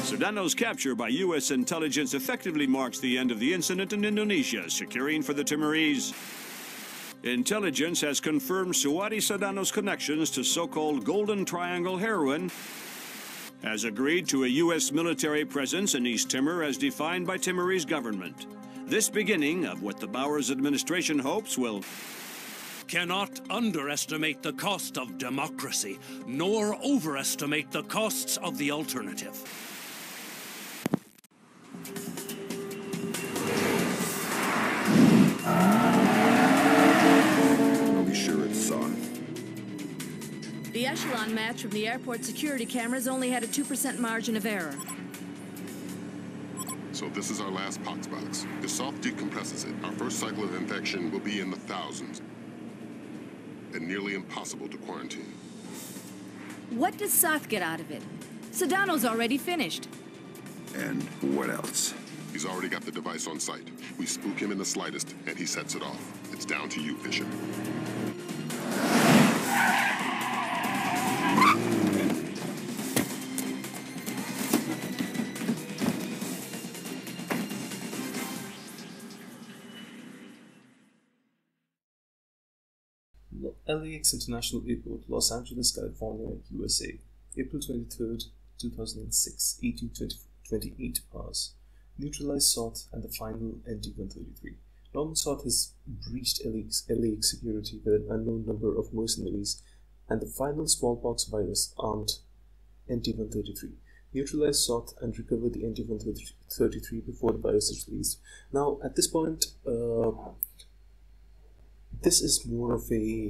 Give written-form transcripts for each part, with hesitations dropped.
Sadono's capture by U.S. intelligence effectively marks the end of the incident in Indonesia, securing for the Timorese. Intelligence has confirmed Suhadi Sadono's connections to so-called Golden Triangle heroin, has agreed to a U.S. military presence in East Timor as defined by Timorese government. This beginning of what the Bowers administration hopes will... Cannot underestimate the cost of democracy, nor overestimate the costs of the alternative. Are we sure it's Soth? The Echelon match from the airport security cameras only had a 2% margin of error. So this is our last pox box. If Soth decompresses it, our first cycle of infection will be in the thousands. And nearly impossible to quarantine. What does Soth get out of it? Sadono's already finished. And what else? He's already got the device on site. We spook him in the slightest, and he sets it off. It's down to you, Fisher. LAX International Airport, Los Angeles, California, USA, April 23rd, 2006, 18:28 hours. Neutralized Soth and the final NT-133. Norman Soth has breached LAX security with an unknown number of mercenaries and the final smallpox virus armed NT-133. Neutralize Soth and recover the NT-133 before the virus is released. Now, at this point, this is more of a,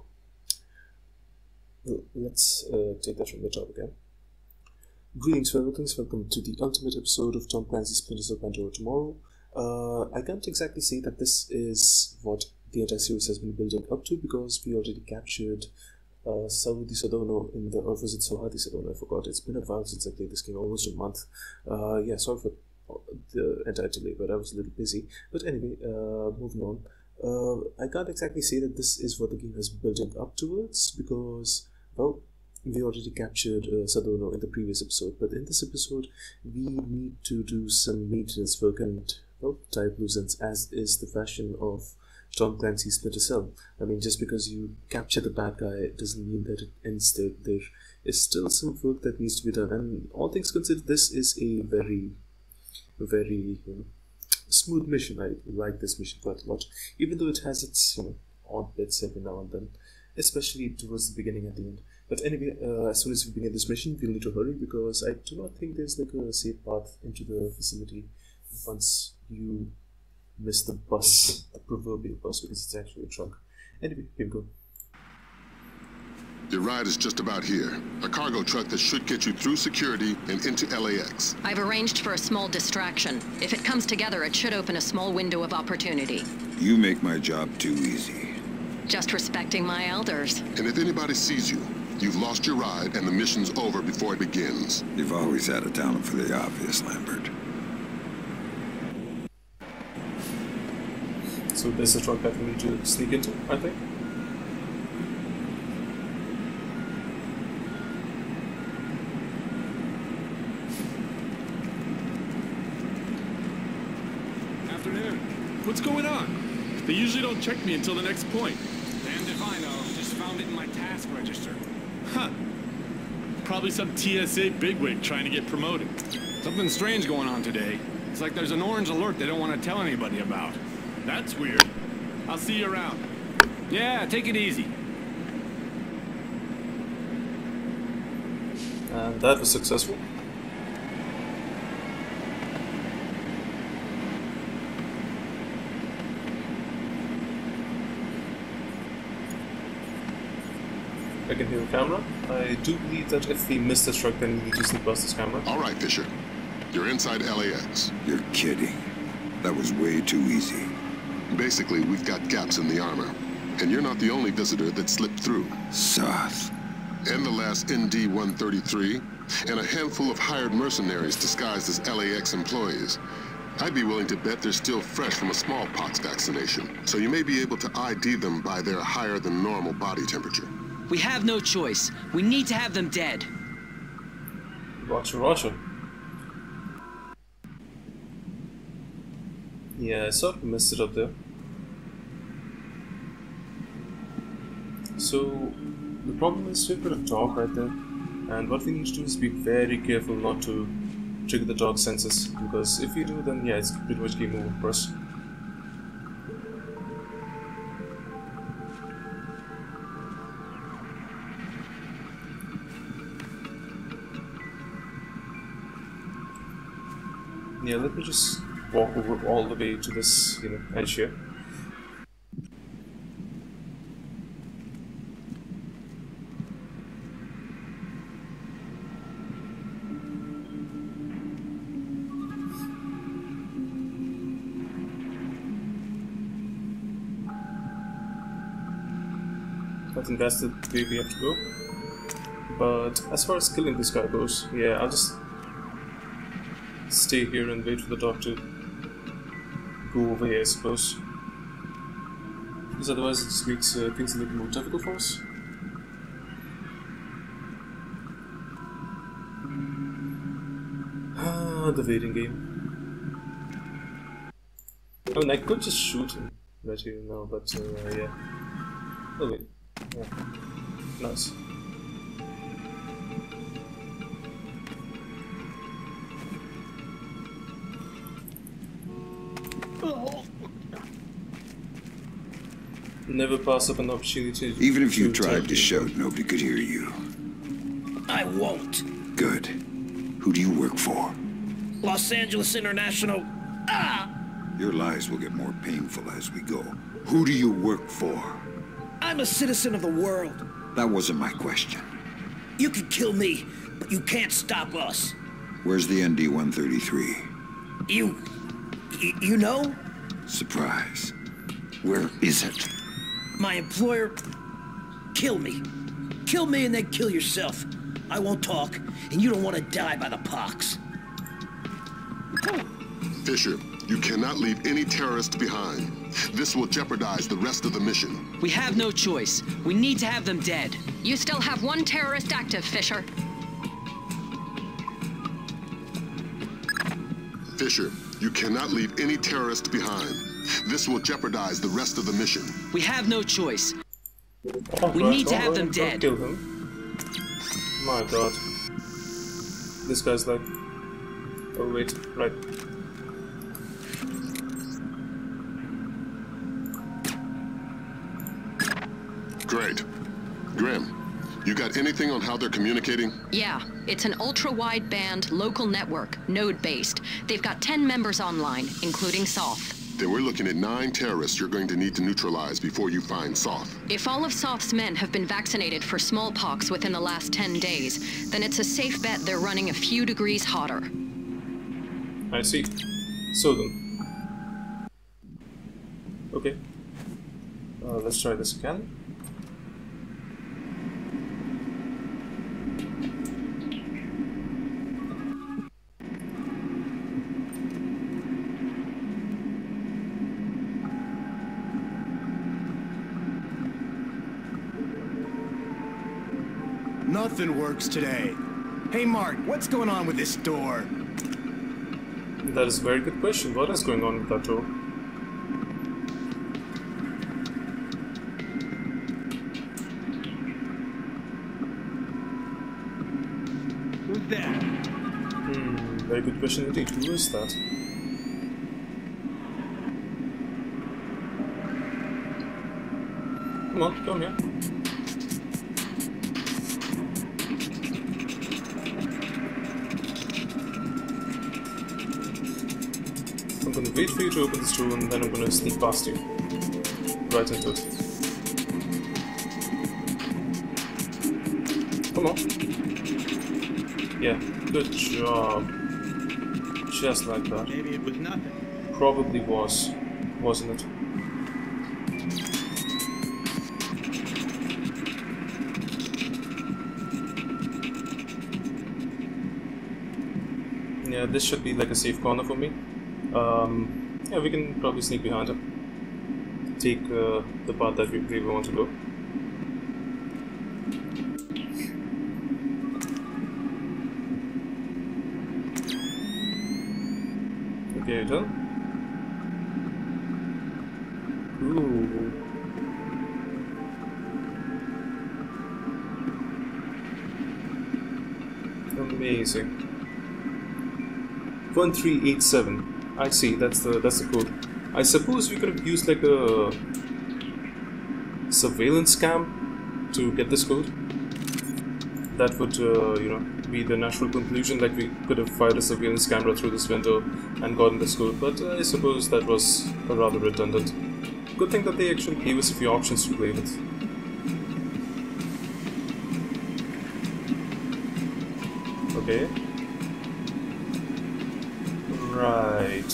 let's take that from the top again. Greetings, fellow things. Welcome to the ultimate episode of Tom Clancy's Splinter Pandora Tomorrow. I can't exactly say that this is what the entire series has been building up to, because we already captured Suhadi Sadono in the, or was it Suhadi Sadono? I forgot. It's been a while since I played this game, almost a month. Yeah, sorry for the entire delay, but I was a little busy. But anyway, moving on. I can't exactly say that this is what the game is building up towards, because, well, we already captured Sadono in the previous episode, but in this episode we need to do some maintenance work and, well, tie up loose ends, as is the fashion of Tom Clancy's Splinter Cell. I mean, just because you capture the bad guy doesn't mean that it ends there. There is still some work that needs to be done, and all things considered, this is a very smooth mission. I like this mission quite a lot, even though it has its odd bits every now and then, especially towards the beginning and the end. But anyway, as soon as we begin this mission, we'll need to hurry, because I do not think there's like a safe path into the facility once you miss the bus, the proverbial bus, because it's actually a truck. Anyway, here we go. Your ride is just about here. A cargo truck that should get you through security and into LAX. I've arranged for a small distraction. If it comes together, it should open a small window of opportunity. You make my job too easy. Just respecting my elders. And if anybody sees you, you've lost your ride and the mission's over before it begins. You've always had a talent for the obvious, Lambert. So there's a truck that we need to sneak into, I think. What's going on? They usually don't check me until the next point. Damned if I know. Just found it in my task register. Huh. Probably some TSA bigwig trying to get promoted. Something strange going on today. It's like there's an orange alert they don't want to tell anybody about. That's weird. I'll see you around. Yeah, take it easy. And that was successful. I can hear the camera. I do believe that if we miss this truck, then we need to sneak past this camera. All right, Fisher. You're inside LAX. You're kidding. That was way too easy. Basically, we've got gaps in the armor. And you're not the only visitor that slipped through. Soth. And the last ND-133, and a handful of hired mercenaries disguised as LAX employees. I'd be willing to bet they're still fresh from a smallpox vaccination, so you may be able to ID them by their higher than normal body temperature. We have no choice. We need to have them dead. Roger, Roger. Yeah, I sort of messed it up there. So, the problem is we've got a dog right there, and what we need to do is be very careful not to trigger the dog's senses, because if we do, then yeah, it's pretty much game over for us. Yeah, let me just walk over all the way to this, edge here. I think that's the way we have to go. But as far as killing this guy goes, yeah, I'll just stay here and wait for the dog to go away, I suppose. Because otherwise it just makes things a little more difficult for us. The waiting game. I mean, I could just shoot him right here now, but yeah. Oh wait. Yeah. Nice. Never pass up an opportunity. Even if you tried to shout, nobody could hear you. I won't. Good. Who do you work for? Los Angeles International. Your lives will get more painful as we go. Who do you work for? I'm a citizen of the world. That wasn't my question. You can kill me, but you can't stop us. Where's the ND-133? You know? Surprise. Where is it? My employer... Kill me. Kill me and then kill yourself. I won't talk, and you don't want to die by the pox. Fisher, you cannot leave any terrorists behind. This will jeopardize the rest of the mission. We have no choice. We need to have them dead. You still have one terrorist active, Fisher. Fisher, you cannot leave any terrorists behind. This will jeopardize the rest of the mission. We have no choice. We need to have them dead. Kill him. My god. This guy's like... Oh wait, right. Great. Grim, you got anything on how they're communicating? Yeah, it's an ultra-wideband local network, node-based. They've got 10 members online, including Soth. Then we're looking at 9 terrorists you're going to need to neutralize before you find Soth. If all of Soth's men have been vaccinated for smallpox within the last 10 days, then it's a safe bet they're running a few degrees hotter. I see. So then. Okay. Let's try this again. Nothing works today. Hey Mark, what's going on with this door? That is a very good question. What is going on with that door? Who's that? Very good question indeed. Who is that? Come on, come here. I'm gonna wait for you to open this door and then I'm gonna sneak past you. Right into it. Come on. Yeah, good job. Just like that. Maybe it was nothing. Probably was, wasn't it? Yeah, this should be like a safe corner for me. Yeah, we can probably sneak behind him. Take the path that we really want to go. Okay, done. Ooh. Amazing. 1387. I see. That's the code. I suppose we could have used like a surveillance cam to get this code. That would, you know, be the natural conclusion. Like we could have fired a surveillance camera through this window and gotten this code. But I suppose that was rather redundant. Good thing that they actually gave us a few options to play with. Okay. Right.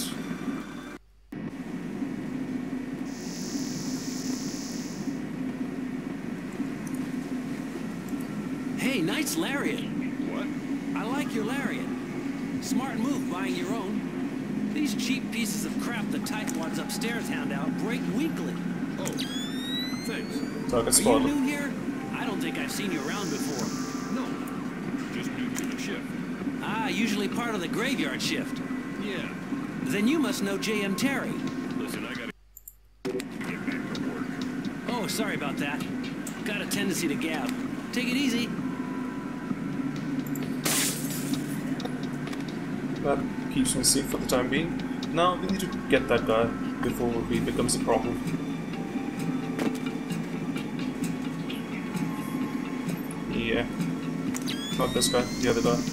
Hey, nice lariat. What? I like your lariat. Smart move buying your own. These cheap pieces of crap the tightwads upstairs hand out break weekly. Oh, thanks. Target Are you spotted. new here? I don't think I've seen you around before. No, just new to the shift. Ah, usually part of the graveyard shift. Yeah. Then you must know J.M. Terry. Listen, I gotta get back to work. Oh, sorry about that. Got a tendency to gab. Take it easy. That keeps me safe for the time being. Now we need to get that guy before he becomes a problem. Yeah. Not this guy, the other guy.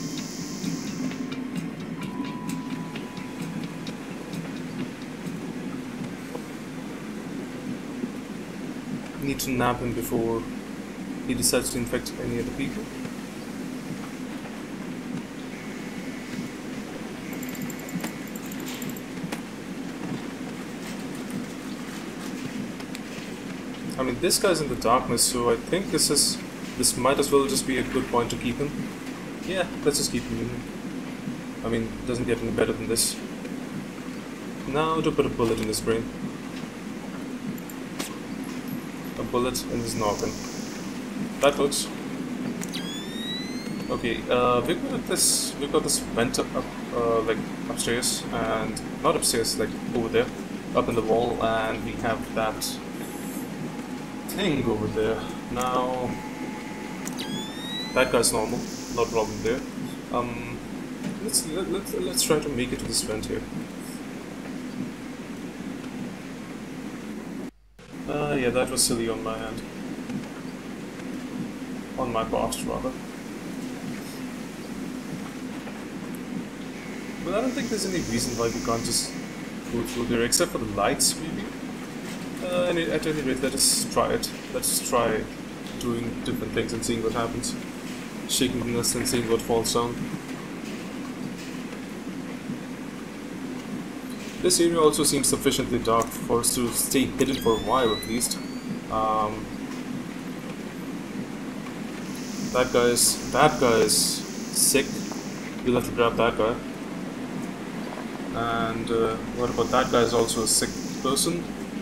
Need to nab him before he decides to infect any other people. I mean, this guy's in the darkness, so I think this might as well just be a good point to keep him. Yeah, let's just keep him in. I mean, it doesn't get any better than this. Now to put a bullet in his brain. A bullet in his noggin. That works. Okay, we've got this vent up, like upstairs, and not upstairs, like over there, up in the wall, and we have that thing over there. Now, that guy's normal, no problem there. Let's try to make it to this vent here. Yeah, that was silly on my hand. On my part, rather. But I don't think there's any reason why we can't just go through there, except for the lights, maybe. At any rate, let us try it. Let's try doing different things and seeing what happens. Shaking the nest and seeing what falls down. This area also seems sufficiently dark for us to stay hidden for a while at least. That guy is sick. We'll have to grab that guy. And what about that guy is also a sick person?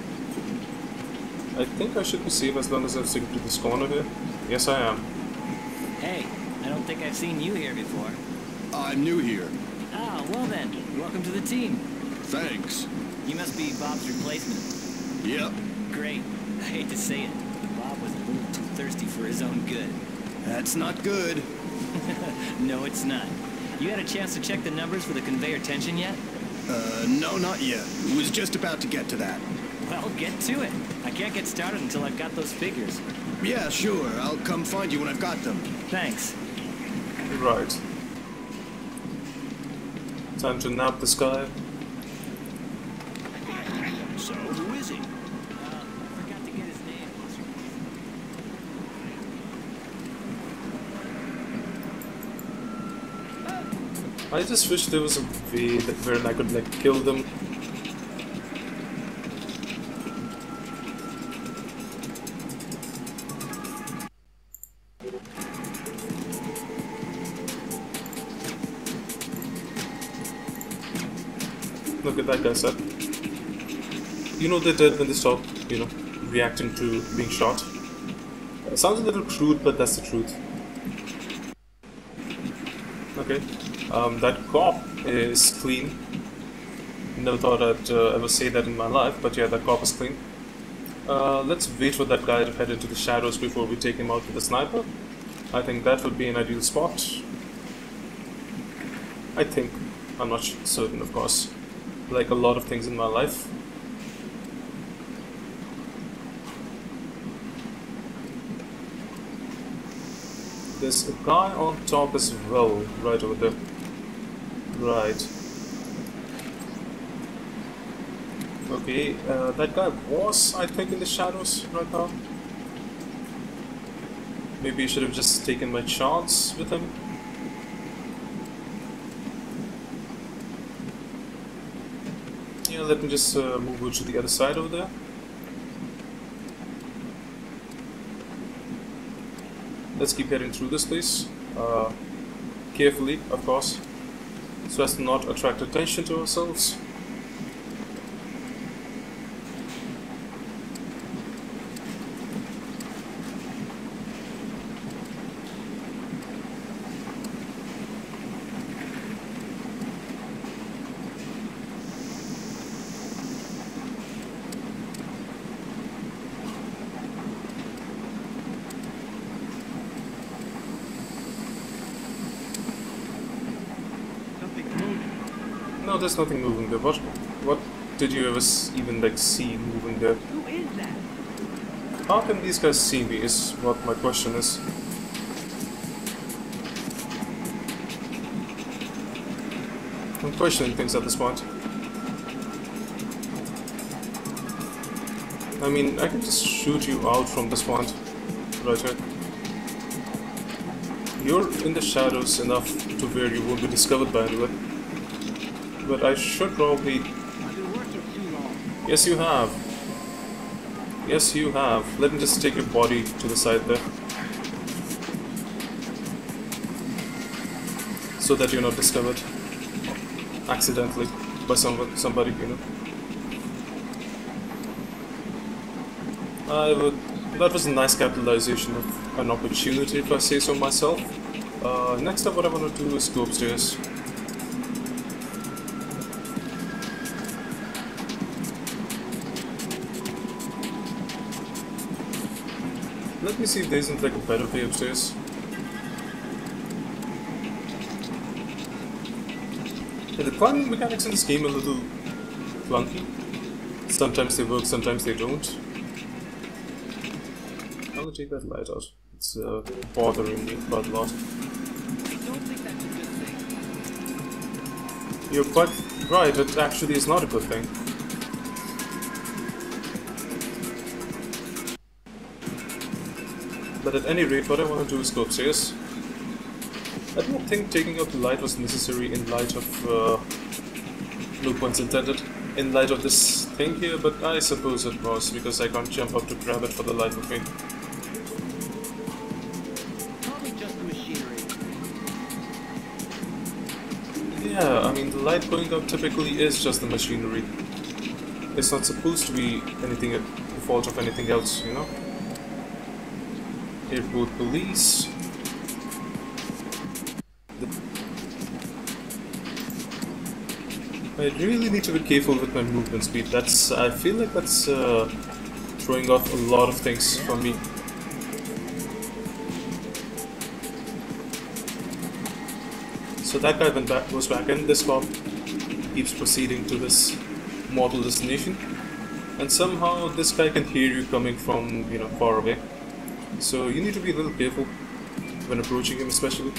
I think I should be safe as long as I'm sticking to this corner here. Yes, I am. Hey, I don't think I've seen you here before. I'm new here. Ah, well then, welcome to the team. Thanks. You must be Bob's replacement. Yep. Great. I hate to say it, but Bob was a little too thirsty for his own good. That's not good. No, it's not. You had a chance to check the numbers for the conveyor tension yet? No, not yet. Was just about to get to that. Well, get to it. I can't get started until I've got those figures. Yeah, sure. I'll come find you when I've got them. Thanks. Right. Time to nab this guy. So, who is he? I forgot to get his name. I just wish there was a way that where I could like kill them. Look at that guy, sir. You know they're dead when they stop, you know, reacting to being shot. Sounds a little crude, but that's the truth. Okay. That cop is clean. Never thought I'd ever say that in my life, but yeah, that cop is clean. Let's wait for that guy to head into the shadows before we take him out with a sniper. I think that would be an ideal spot. I think. I'm not certain, of course. Like a lot of things in my life. There's a guy on top as well, right over there. Right. Okay, that guy was, I think, in the shadows right now. Maybe I should have just taken my chance with him. Yeah, let me just move over to the other side over there. Let's keep heading through this place. Carefully, of course, so as to not attract attention to ourselves. No, there's nothing moving there. What did you ever even like see moving there? Who is that? How can these guys see me is what my question is. I'm questioning things at this point. I mean, I can just shoot you out from this point, right here. You're in the shadows enough to where you won't be discovered by anyone. But I should probably... Yes, you have. Yes, you have. Let me just take your body to the side there. So that you're not discovered accidentally by somebody, you know. That was a nice capitalization of an opportunity, if I say so myself. Next up, what I want to do is go upstairs. Let me see if there isn't like a better way upstairs. Yeah, the climbing mechanics in this game are a little clunky. Sometimes they work, sometimes they don't. I'll take that light out. It's bothering me quite a lot. You're quite right, it actually is not a good thing. But at any rate, what I want to do is go upstairs. I don't think taking out the light was necessary in light of... no points intended. In light of this thing here, but I suppose it was, because I can't jump up to grab it for the life of me. Probably just the machinery. Yeah, I mean, the light going up typically is just the machinery. It's not supposed to be anything at the fault of anything else, you know? Airport police. I really need to be careful with my movement speed. I feel like that's throwing off a lot of things from me. So that guy goes back in. This cop keeps proceeding to this model destination, and somehow this guy can hear you coming from, you know, far away. So you need to be a little careful when approaching him, especially.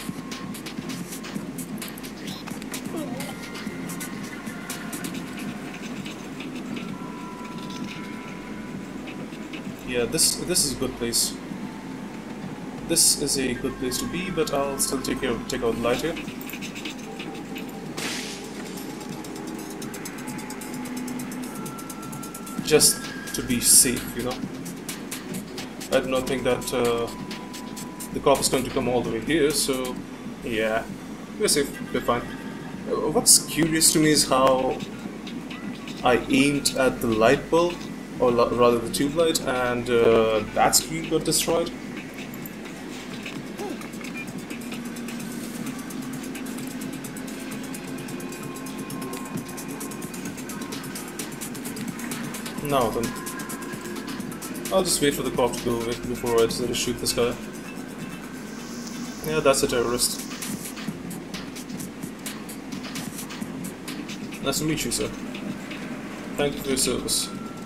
Yeah, this is a good place. This is a good place to be, but I'll still take out the light here. Just to be safe, you know. I do not think that the cop is going to come all the way here, so yeah, we're safe, we're fine. What's curious to me is how I aimed at the light bulb, or rather the tube light, and that screen got destroyed. Now then. I'll just wait for the cop to go away before I decide to shoot this guy. Yeah, that's a terrorist. Nice to meet you, sir. Thank you for your service.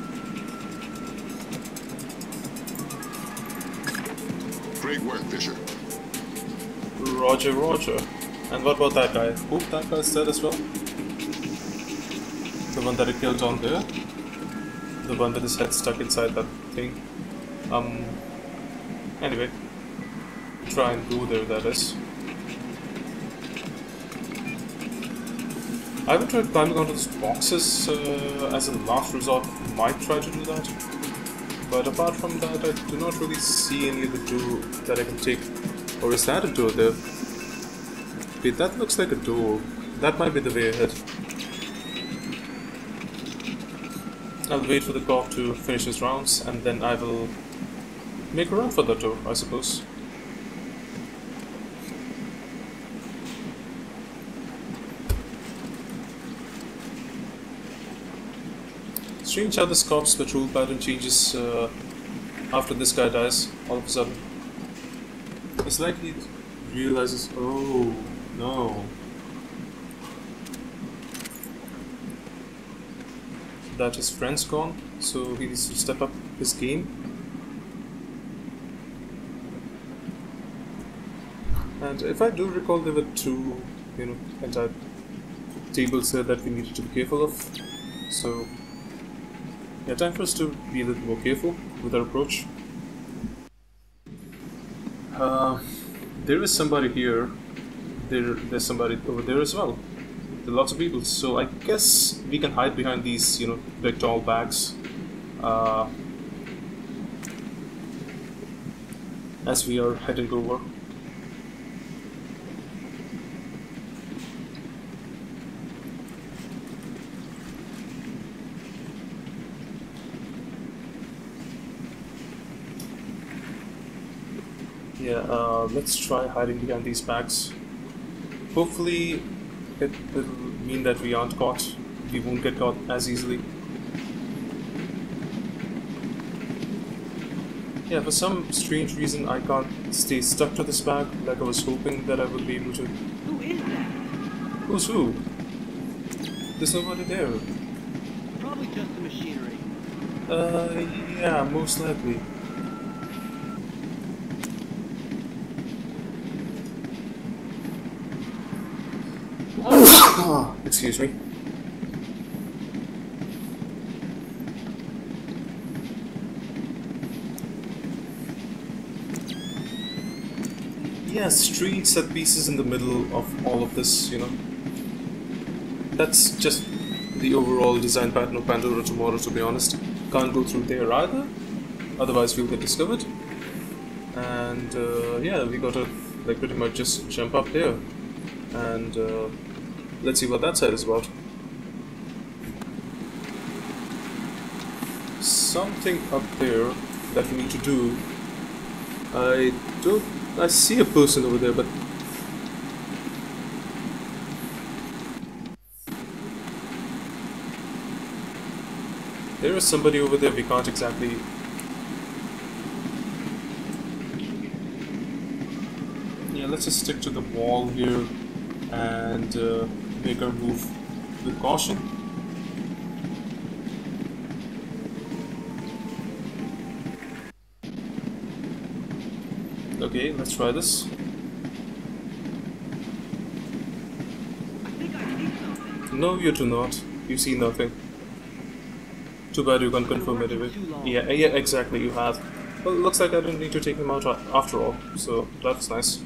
Great work, Fisher. Roger, roger. And what about that guy? Oh, that guy's dead as well. The one that I killed on there. The one with his head stuck inside that thing. Anyway. Try and go there, that is. I haven't tried climbing onto those boxes as a last resort. Might try to do that. But apart from that, I do not really see any other door that I can take. Or is that a door there? Wait, that looks like a door. That might be the way ahead. I'll wait for the cop to finish his rounds and then I will make a run for that door, I suppose. Strange how this cop's patrol pattern changes after this guy dies, all of a sudden. It's like he realizes, oh no. That his friend's gone, so he needs to step up his game. And if I do recall, there were two, entire tables there that we needed to be careful of. So, yeah, time for us to be a little more careful with our approach. There is somebody here. There's somebody over there as well. There are lots of people, so I guess we can hide behind these, big tall bags. As we are heading over. Yeah, let's try hiding behind these bags. Hopefully it will mean that we aren't caught. We won't get caught as easily. Yeah, for some strange reason I can't stay stuck to this bag like I was hoping that I would be able to. Who is that? Who's who? There's nobody there. Probably just the machinery. Yeah, most likely. Excuse me. Yeah, street set pieces in the middle of all of this, That's just the overall design pattern of Pandora Tomorrow, to be honest. Can't go through there either, otherwise we'll get discovered. And yeah, we gotta pretty much just jump up there. And let's see what that side is about. Something up there that we need to do. I see a person over there, but there is somebody over there we can't exactly. Yeah, let's just stick to the wall here and make our move with caution. Okay, let's try this. No, you do not. You see nothing. Too bad you can't confirm it anyway. Yeah, exactly, you have. Well, it looks like I didn't need to take him out after all, so that's nice.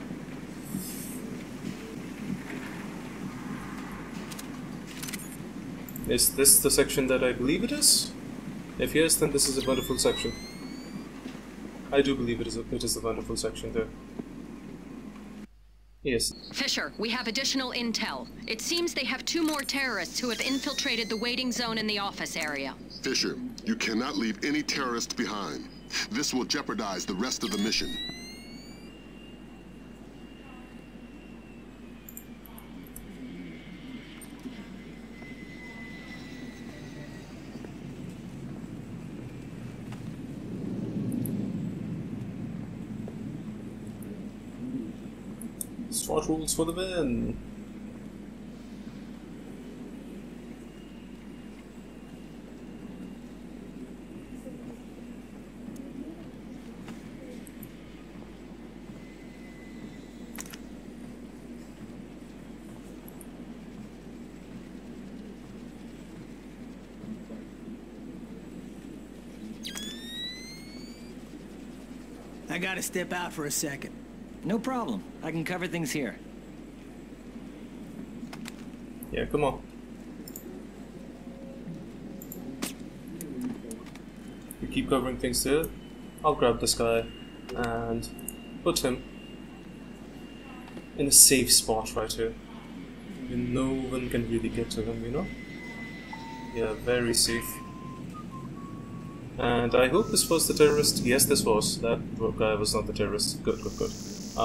Is this the section that I believe it is? If yes, then this is a wonderful section. I do believe it is a wonderful section there. Yes. Fisher, we have additional intel. It seems they have 2 more terrorists who have infiltrated the waiting zone in the office area. Fisher, you cannot leave any terrorists behind. This will jeopardize the rest of the mission. SWAT rules for the win! I gotta step out for a second. No problem. I can cover things here. Yeah, come on. You keep covering things here. I'll grab this guy and put him in a safe spot right here. No one can really get to him, you know? Yeah, very safe. And I hope this was the terrorist. Yes, this was. That guy was not the terrorist. Good, good, good.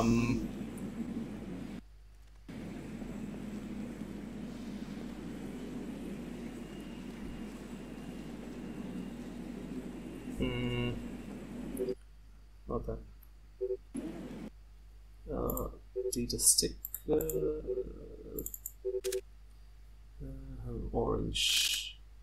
Not that. Data stick. Orange.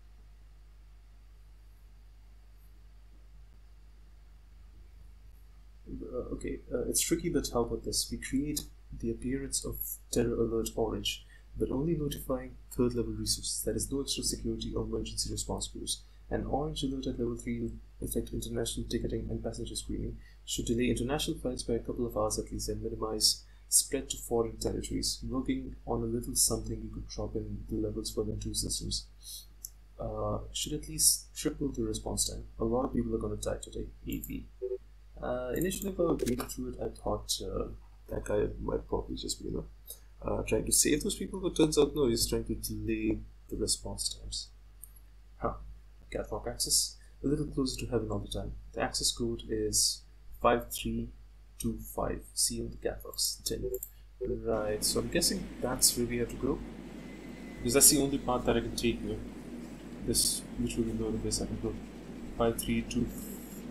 Okay, it's tricky, but how about this? We create the appearance of Terror Alert Orange, but only notifying third level resources, that is no extra security or emergency response queues. An orange alert at level 3 will affect international ticketing and passenger screening, should delay international flights by a couple of hours at least, and minimize spread to foreign territories. Working on a little something, we could drop in the levels for the two systems. Should at least triple the response time. A lot of people are going to die today. EV. Initially, when I was reading through it, I thought that guy might probably just be, you know, trying to save those people, but turns out no, he's trying to delay the response times. Huh. Catwalk access. A little closer to heaven all the time. The access code is 5325. See on the catwalks. 10. Right, so I'm guessing that's where we have to go. Because that's the only path that I can take here. This literally the only place I can go. 5325.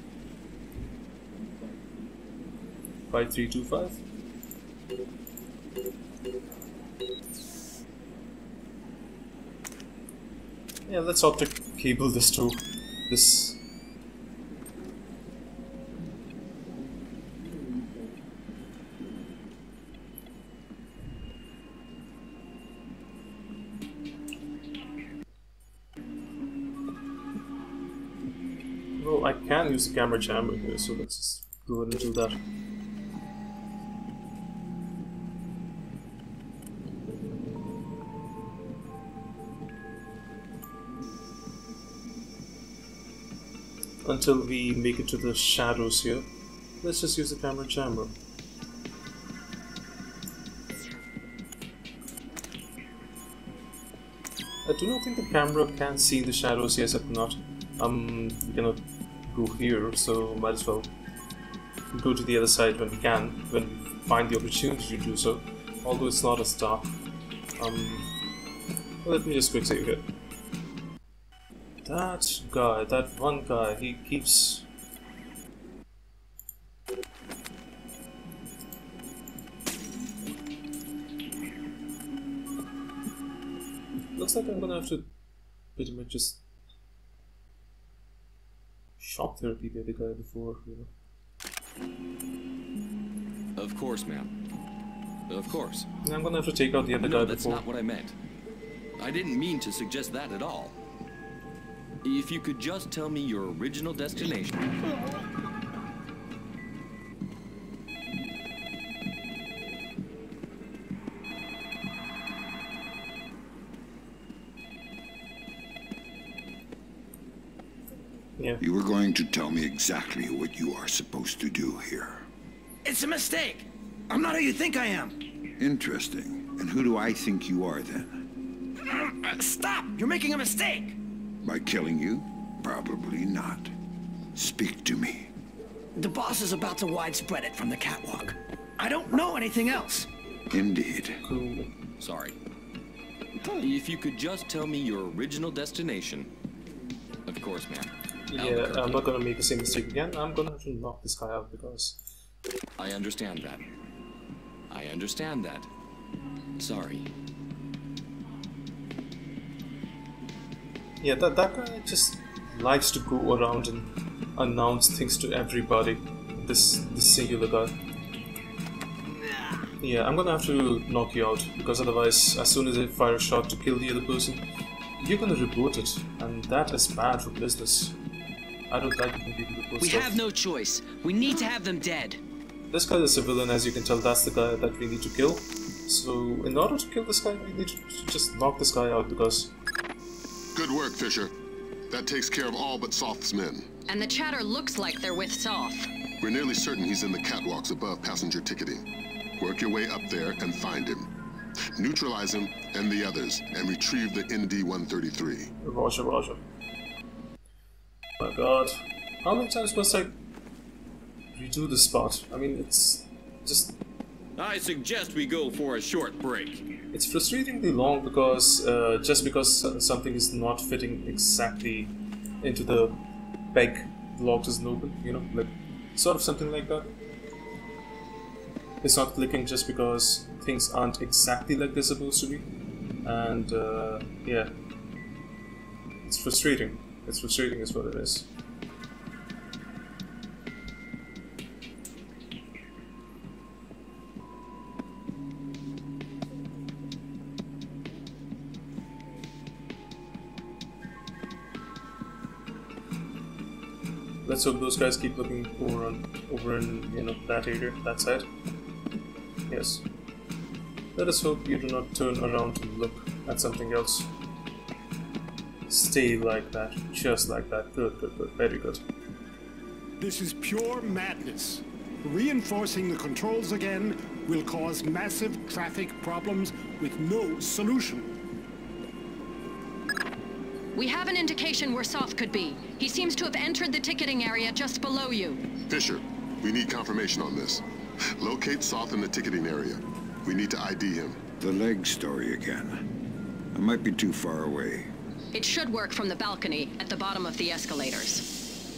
5325. Yeah, let's optic cable this to this. Well, I can use the camera chamber here, so let's just go ahead and do that. Until we make it to the shadows here, let's just use the camera chamber. I do not think the camera can see in the shadows. Yes, I cannot. We cannot go here, so might as well go to the other side when we can, when we find the opportunity to do so. Although it's not as dark. Let me just quick save it. That guy, that one guy, he keeps... Looks like I'm gonna have to pretty much just shock therapy the other guy before, you know. Of course, ma'am. Of course. I'm gonna have to take out the other guy before. No, that's not what I meant. I didn't mean to suggest that at all. If you could just tell me your original destination. Yeah. You were going to tell me exactly what you are supposed to do here. It's a mistake. I'm not who you think I am. Interesting. And who do I think you are then? Stop! You're making a mistake! By killing you? Probably not. Speak to me. The boss is about to widespread it from the catwalk. I don't know anything else. Indeed. Cool. Sorry. If you could just tell me your original destination. Of course, ma'am. Yeah, I'm not gonna make the same mistake again. I'm gonna have to knock this guy out because... I understand that. I I understand that. Sorry. Yeah, that guy just likes to go around and announce things to everybody. This singular guy. Yeah, I'm gonna have to knock you out, because otherwise, as soon as I fire a shot to kill the other person, you're gonna report it, and that is bad for business. I don't like when people report stuff. We have no choice. We need to have them dead. This guy is a civilian, as you can tell. That's the guy that we need to kill. So, in order to kill this guy, we need to just knock this guy out, because... Good work, Fisher. That takes care of all but Soth's men. And the chatter looks like they're with Soth. We're nearly certain he's in the catwalks above passenger ticketing. Work your way up there and find him. Neutralize him and the others, and retrieve the ND-133. Roger, roger. Oh my god. How many times must I redo this spot? I mean, it's just... I suggest we go for a short break. It's frustratingly long because just because something is not fitting exactly into the peg, the lock doesn't open, you know, like sort of something like that. It's not clicking just because things aren't exactly like they're supposed to be, and yeah, it's frustrating. It's frustrating is what it is. Let's hope those guys keep looking over in, you know, that area, that side. Yes. Let us hope you do not turn around to look at something else. Stay like that, just like that. Good, good, good, very good. This is pure madness. Reinforcing the controls again will cause massive traffic problems with no solution. We have an indication where Soth could be. He seems to have entered the ticketing area just below you. Fisher, we need confirmation on this. Locate Soth in the ticketing area. We need to ID him. The leg story again. I might be too far away. It should work from the balcony at the bottom of the escalators.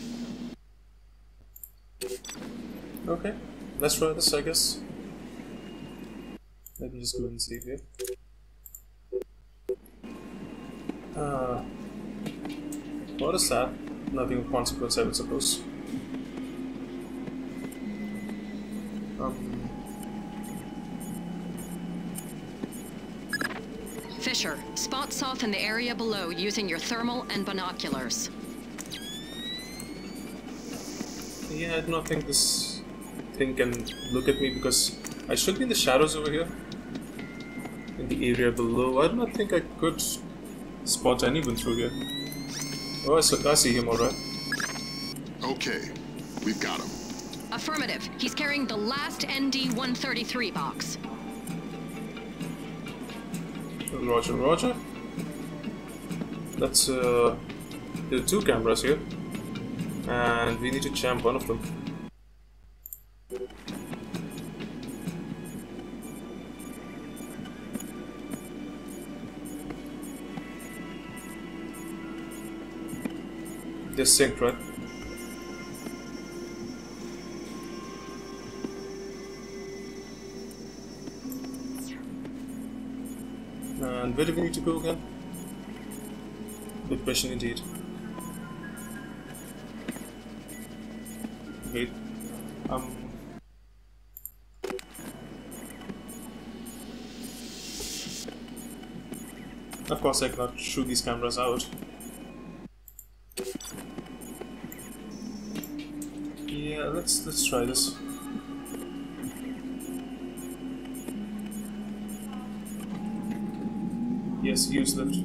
Okay, let's try this, I guess. Let me just go and save here. What is that? Nothing of consequence, I would suppose. Fisher, spot Soth in the area below using your thermal and binoculars. Yeah, I do not think this thing can look at me because I should be in the shadows over here. In the area below. I do not think I could spot anyone through here. Oh, I see him, alright. Okay, we've got him. Affirmative. He's carrying the last ND-133 box. Roger, roger. Let's, there are two cameras here. And we need to jam one of them. They're synced, right? And where do we need to go again? Good question indeed. Wait. Of course I cannot shoot these cameras out. Yeah, let's try this. Yes, use lift.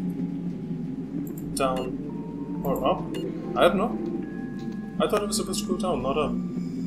Down or up? I don't know. I thought it was supposed to go down, not up.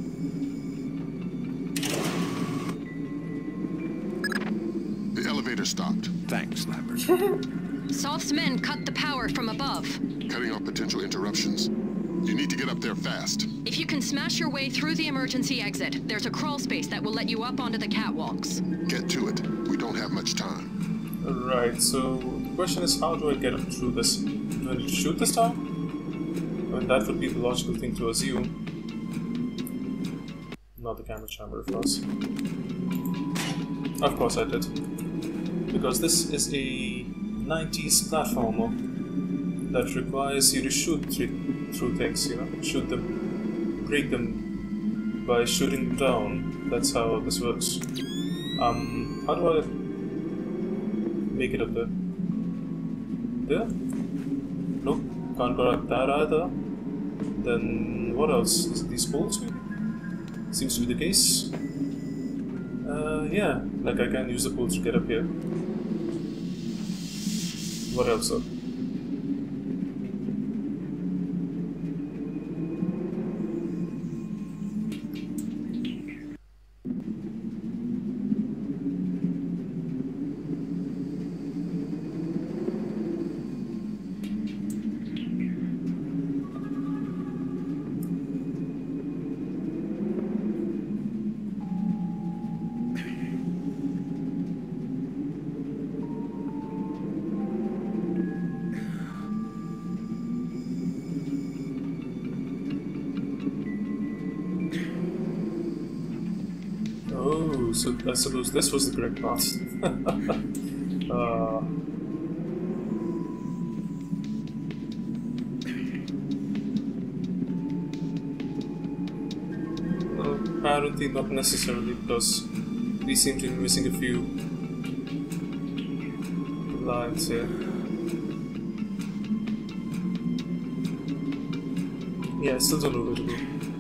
The elevator stopped. Thanks, Lambert. Soth's men cut the power from above. Cutting off potential interruptions. You need to get up there fast. If you can smash your way through the emergency exit, there's a crawl space that will let you up onto the catwalks. Get to it. We don't have much time. Right, so the question is, how do I get up through this? Do I need to shoot this time? I mean, that would be the logical thing to assume. Not the camera chamber, of course. Of course I did. Because this is a 90s platformer that requires you to shoot through things, you know? Shoot them, break them by shooting them down. That's how this works. How do I make it up there? There? Nope, can't go like that either. Then what else? Is it these bolts maybe? Seems to be the case. Yeah, like I can use the bolts to get up here. What else though? So I suppose this was the correct path. Apparently not necessarily, because we seem to be missing a few lines here. Yeah, I still don't know where to go.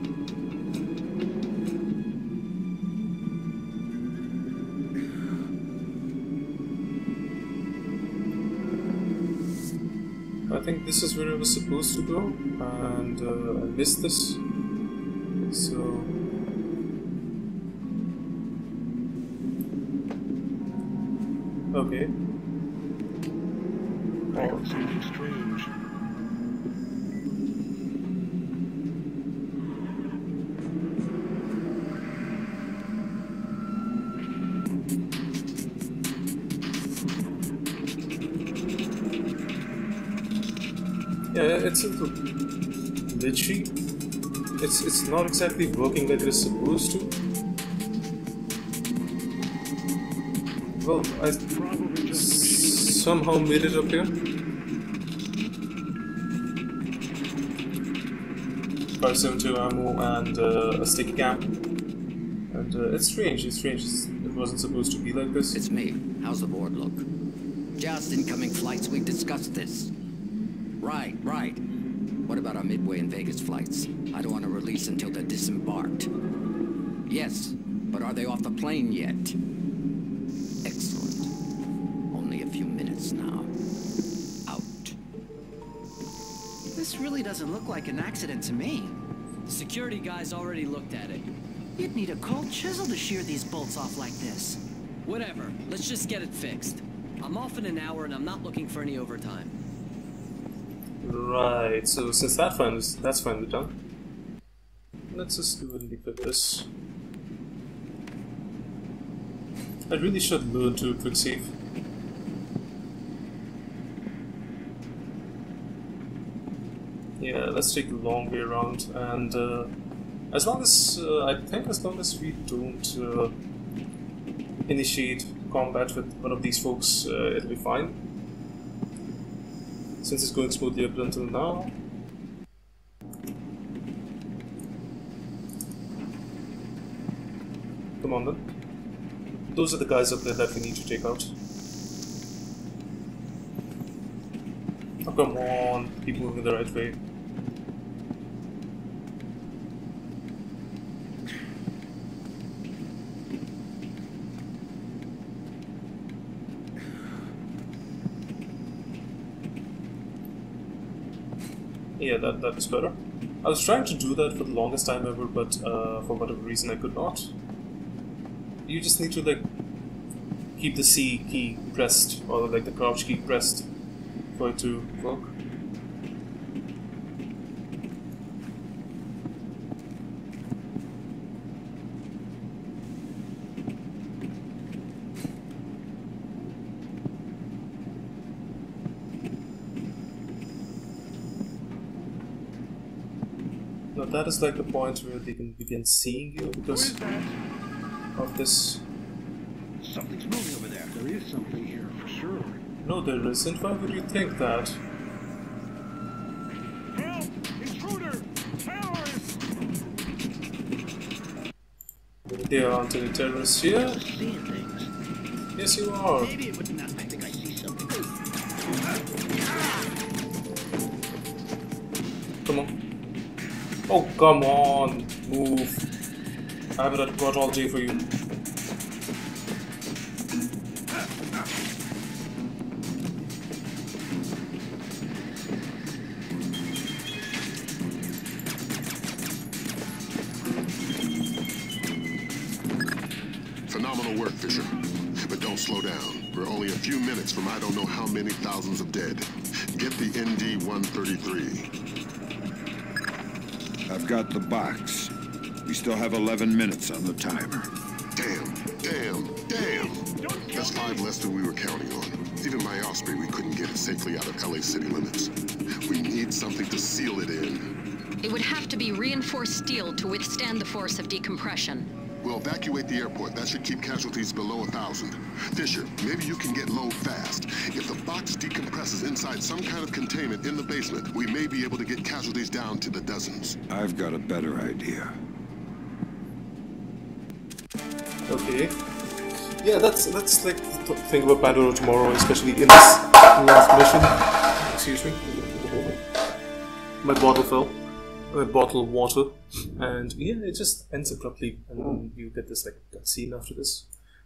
I think this is where I was supposed to go, and I missed this, so... Okay. I got something strange. Yeah, it's a little glitchy. It's not exactly working like it is supposed to. Well, I somehow made it up here. 572 ammo and a sticky cam. And it's strange, It wasn't supposed to be like this. It's me. How's the board look? Just incoming flights, we discussed this. Right. What about our Midway and Vegas flights? I don't want to release until they're disembarked. Yes, but are they off the plane yet? Excellent. Only a few minutes now. Out. This really doesn't look like an accident to me. The security guys already looked at it. You'd need a cold chisel to shear these bolts off like this. Whatever, let's just get it fixed. I'm off in an hour and I'm not looking for any overtime. Right, so since that's finally done, let's just go ahead and decrypt this. I really should learn to quick save. Yeah, let's take the long way around, and as long as we don't initiate combat with one of these folks, it'll be fine. Since it's going smoothly up until now. Come on then. Those are the guys up there that we need to take out. Oh, come on, keep moving the right way. Yeah, that is better. I was trying to do that for the longest time ever, but for whatever reason I could not. You just need to like keep the C key pressed, or like the crouch key pressed for it to work. Now that is like the point where they can begin seeing you because of this Something's moving over there. There is something here for sure. No, there isn't. Why would you think that? Help! Intruder! Terrorists! There aren't any terrorists here. Seeing things. Yes, you are. Maybe it would not. I think I see something. Come on. Oh, come on. Move. I haven't got all day for you. Phenomenal work, Fisher. But don't slow down. We're only a few minutes from I don't know how many thousands of dead. Get the ND-133. I've got the box. We still have 11 minutes on the timer. Damn. That's 5 less than we were counting on. Even my Osprey, we couldn't get it safely out of LA city limits. We need something to seal it in. It would have to be reinforced steel to withstand the force of decompression. We'll evacuate the airport. That should keep casualties below 1,000. Fisher, maybe you can get low fast. If the box decompresses inside some kind of containment in the basement, we may be able to get casualties down to the dozens. I've got a better idea. Okay. Yeah, that's like the thing about Pandora Tomorrow, especially in this last mission. Excuse me. My bottle fell. My bottle of water. And yeah, it just ends abruptly, and then you get this like cutscene after this.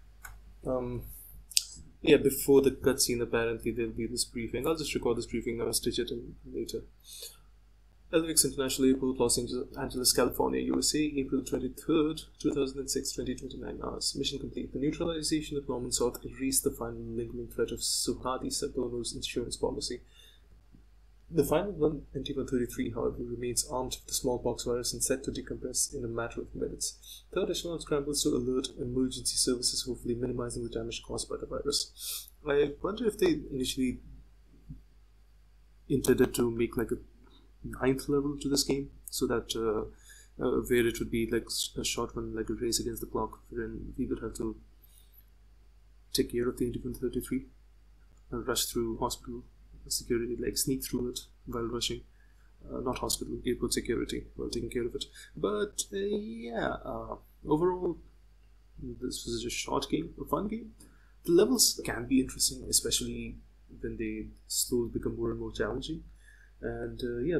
Yeah, before the cutscene, apparently there'll be this briefing. I'll just record this briefing now and stitch it in later. LAX International Airport, Los Angeles, California, USA, April 23rd, 2006, 20:29 hours. Mission complete. The neutralization of Norman Soth erased the final lingering threat of Suhadi Sadono's insurance policy. The final one, NT-133, however, remains armed with the smallpox virus and set to decompress in a matter of minutes. Third Echelon scrambles to alert emergency services, hopefully minimizing the damage caused by the virus. I wonder if they initially intended to make like a 9th level to this game, so that where it would be like a short one, like a race against the clock, wherein we would have to take care of the NT-133 and rush through hospital security, like sneak through it while rushing. Not hospital, airport security while taking care of it. But overall, this was just a short game, a fun game. The levels can be interesting, especially when they slowly become more and more challenging. And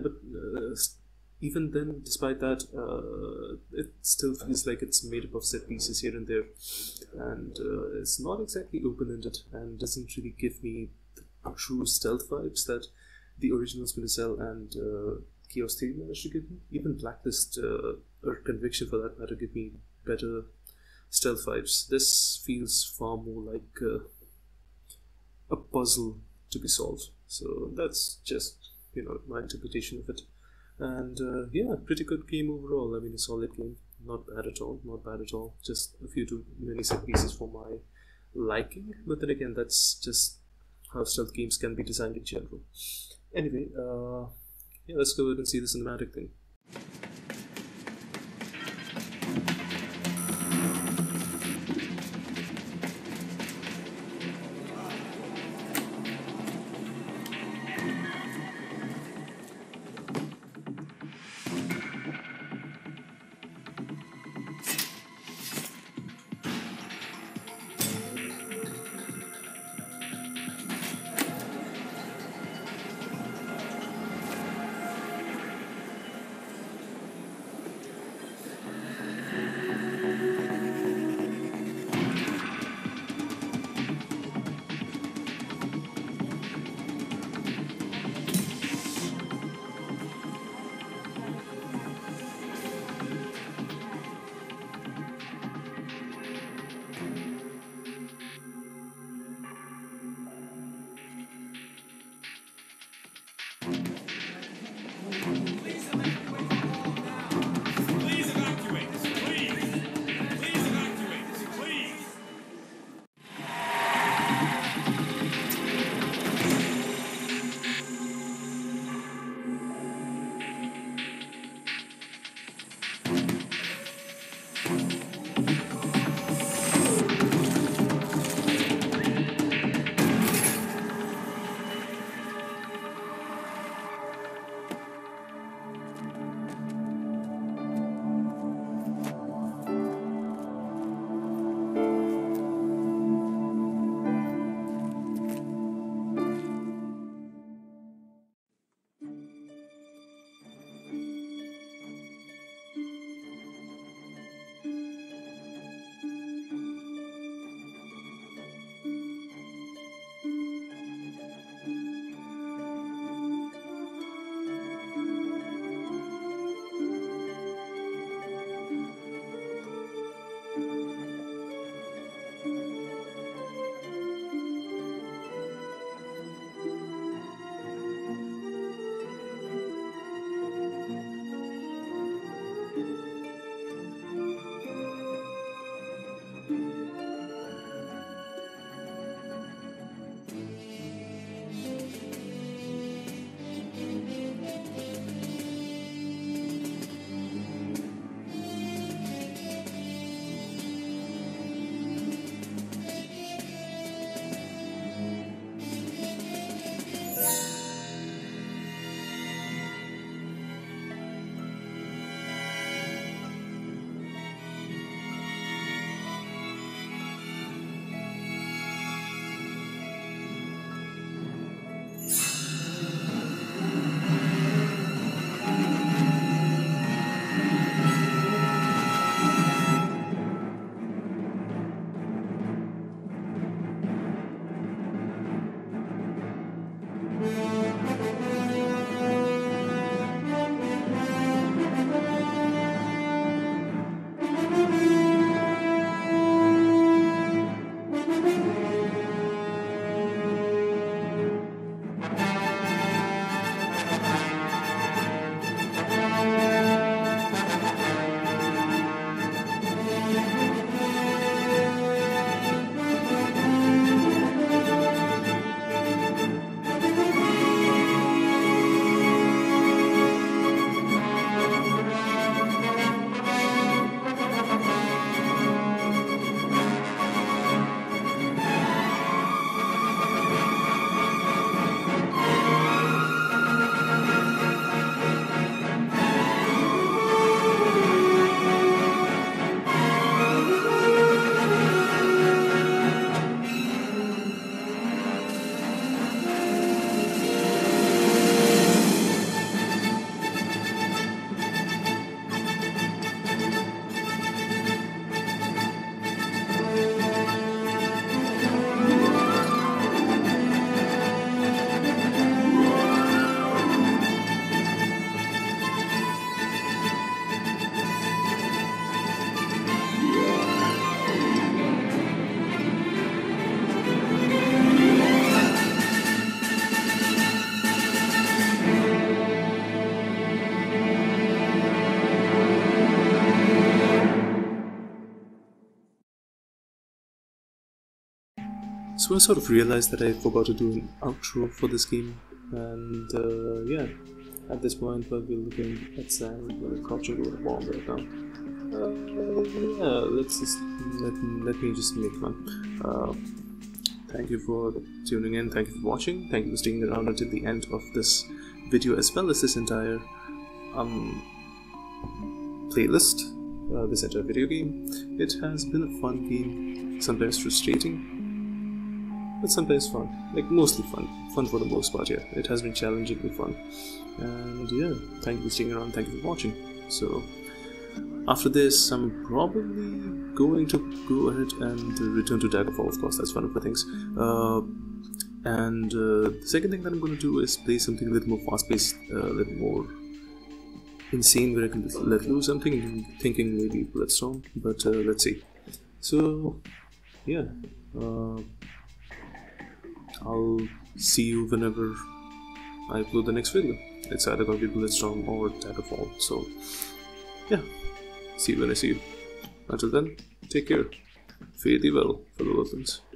even then, despite that, it still feels like it's made up of set pieces here and there, and it's not exactly open-ended and doesn't really give me the true stealth vibes that the original Splinter Cell and Chaos Theory managed to give me. Even Blacklist or Conviction, for that matter, give me better stealth vibes. This feels far more like a puzzle to be solved. So that's just my interpretation of it. And pretty good game overall. I mean, a solid game. Not bad at all. Just a few too many set pieces for my liking. But then again, that's just how stealth games can be designed in general. Anyway, let's go ahead and see the cinematic thing. So I sort of realized that I forgot to do an outro for this game, and yeah, at this point while we're looking at sand, we're crouching over the bomb right now. Yeah, let me just make one. Thank you for tuning in, thank you for watching, thank you for sticking around until the end of this video, as well as this entire playlist, this entire video game. It has been a fun game, sometimes frustrating, but sometimes fun, like mostly fun for the most part. Yeah, it has been challengingly fun, and yeah, thank you for sticking around, thank you for watching. So after this, I'm probably going to go ahead and return to Daggerfall. Of course, that's one of the things. And the second thing that I'm going to do is play something a little more fast-paced, a little more insane, where I can let loose. I'm thinking maybe Bloodstone, but let's see. So yeah, I'll see you whenever I upload the next video. It's either going to be Bloodstone or Daggerfall. So yeah, see you when I see you. Until then, take care. Fare thee well, fellow Earthlings.